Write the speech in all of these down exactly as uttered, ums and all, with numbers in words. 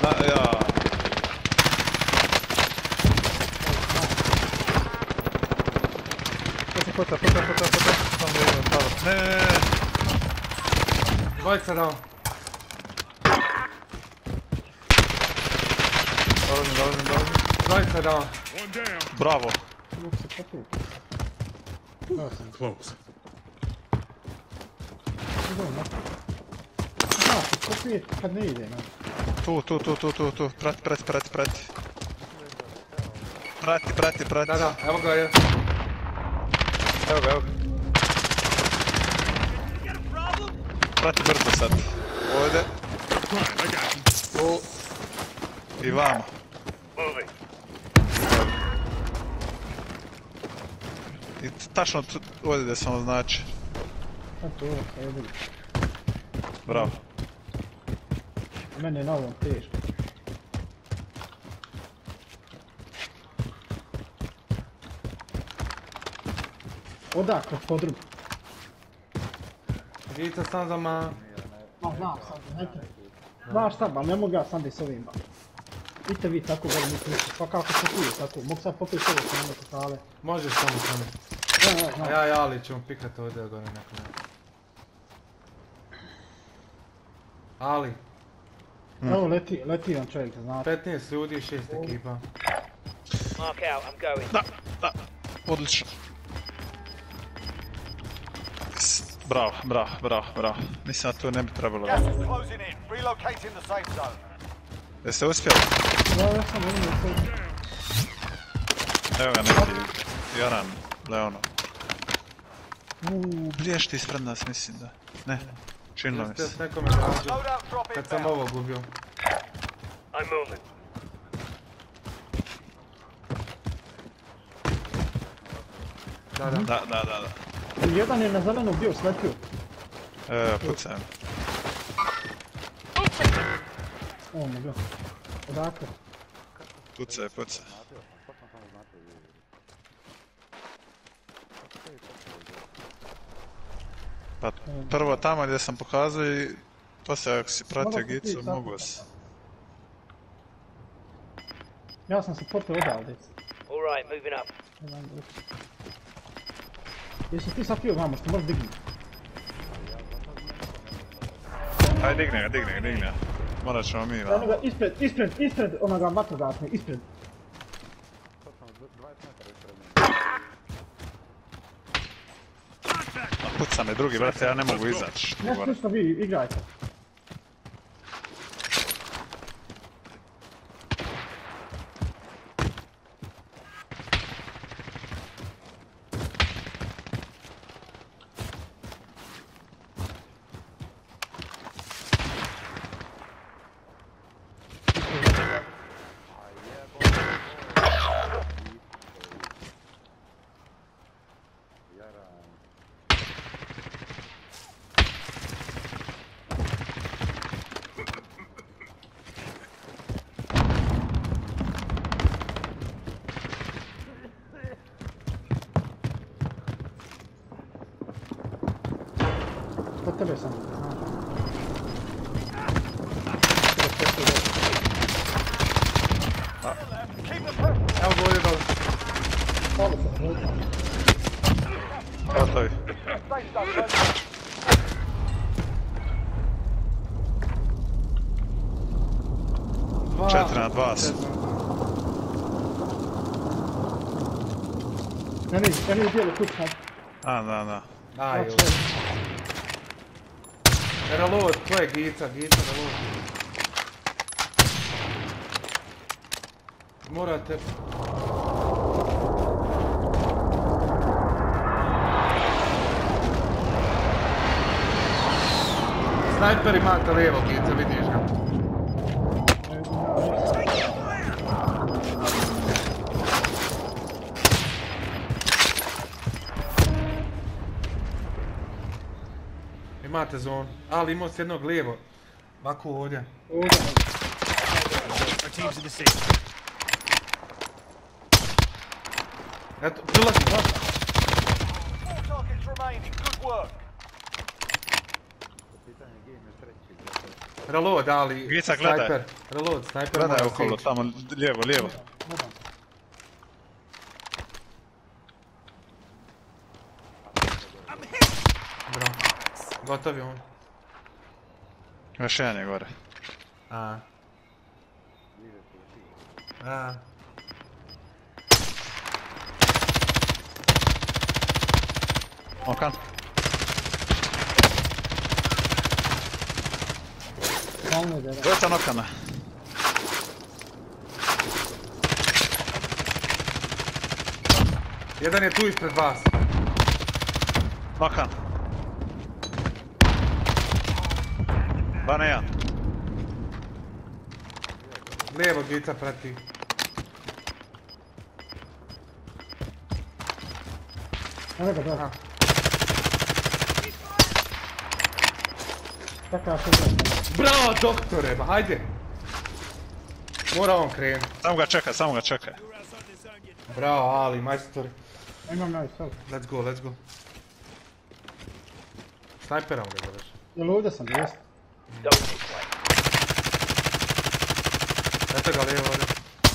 Da, ja. To se pota, pota, pota, pota. Tam je jedan palo. Ne, ne, ne. Dvojica dao. Dolazim, dolazim, dolazim. Dvojica dao. Bravo. Mogu se pokuti. Dao sam. Close. Idemo na. Aha, kopije kad ne ide, ne. Tu, tu, tu, tu, tu, tu. Prati, prati, prati, prati. Prati, prati, prati. Da, da, evo ga je. Evo ga, evo ga. Prati brzo sad. Ovdje. O. I vamo. I tačno tu, ovdje gdje sam označio. A to je, kaj je bilo. Bravo. Meni je na ovom teško. Odakle, podrum. Vidite sam za ma... Ma znam sam, neke. Znaš šta, ba ne mogu ja sam bi s ovim ba. Vidite vi tako gore mi kliče, pa kako se pije tako, mogu sad popiti ovo s nama totale. Možeš samo samo. Ja, ja, A ja. ja i Ali ćemo pikat ovdje gore neko neko. Ali, Evo leti, leti vam čovjek, znate. petnaest ljudi i šest ekipa. Mark out, I'm going. Da, da. Odlično. S- Bravo, bravo, bravo, bravo. Mislim da to ne bi trebalo. Gas is closing in. Relocating the safe zone. Jeste uspjeli? Ja, ja sam vidio to. Evo ga neki Jaran, Leono. Uuu, blješti ispred nas, mislim da. Ne, činilo mi Jeste se. s nekome gađu. Loadout drop Kad sam inbound. ovo gubio. I'm moving. Da, da. Da, da, da, da. Jedan je na zelenu bio sletio. Evo, pucajem. Ovo mi je bio. Odakle? Pucaj, pucaj. Pa prvo tamo gdje sam pokazao i poslije ako si pratio Mogu Gicu, ti sad. mogu si. Ja sam se popio odavde. All right, moving up. Jesi ti sapio vamo što možeš dignuti? Ajde digne ga, digne ga, digne ga. Morat ćemo mi, Eno va. ga ispred, ispred, ispred onoga vatrogasne, ispred. Puca me drugi, brate, ja ne mogu izaći. Ne slično vi igrajte. Kod tebe sam. Evo ga ovdje dole. Palo sam, ovdje. Gotovi. Safe zone closing. Dva. Četiri na dva su. Četiri na dva. Meni, meni je bijelo kuć sad. A, da, da. Aj, Znači, reload, to je Gica, Gica reload. Morate... Snajper imate lijevo, Gica, vidiš ga. Imate zonu, ali imao s jednog lijevo. Ovako ovdje. ovdje. Our team's in the safe zone. Eto, prilazi, baš. Four targets remaining. Good work. Reload, ali... Gica, gledaj. Sniper. Reload, sniper Gledaj mora okolo, sići. tamo, lijevo, lijevo. Gledam. Bro. Gotov je on. Još jedan je gore. A. A. Okan. Glavno je da je. Dvojica nokana. Jedan je tu ispred vas. Nokan. Bane jedan. Lijevo Gica prati. Evo ga, da. Čekaj, što je. Bravo, doktore, ba hajde. Mora on krenuti. Samo ga čekaj, samo ga čekaj. Bravo, Ali, majstor. Imam ja i sad. Let's go, let's go. Snajperom ga gledaš. Jel ovdje sam, jest? Don't this way. Eto ga lijevo ovdje.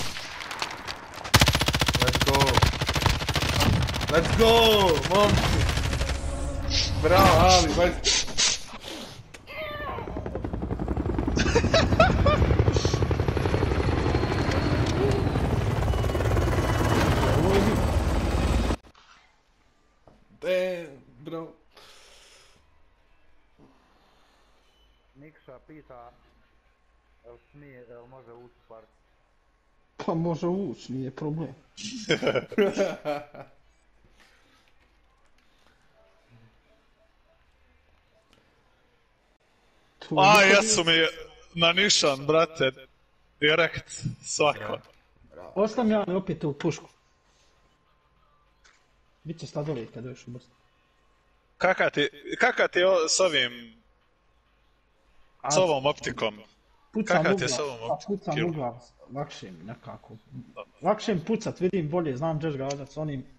Let's go. Let's go, momci. Bravo, Ali, majstor. Damn, bro. Nikša pita, jel smije, jel može ući u part? Pa može ući, nije problem. Tu A, niko jesu mi na nišan, brate. Direkt, svako. nije- Ostavim ja opet u pušku. Biće sladolej kad dođeš u Bosnu. Kaka ti, kaka ti o- s ovim, s ovom optikom? Pucam Kakav ti ugla, je s ovom pa pucam optikom? ugla, lakše mi nekako. Lakše mi pucat, vidim bolje, znam gdje gađat s onim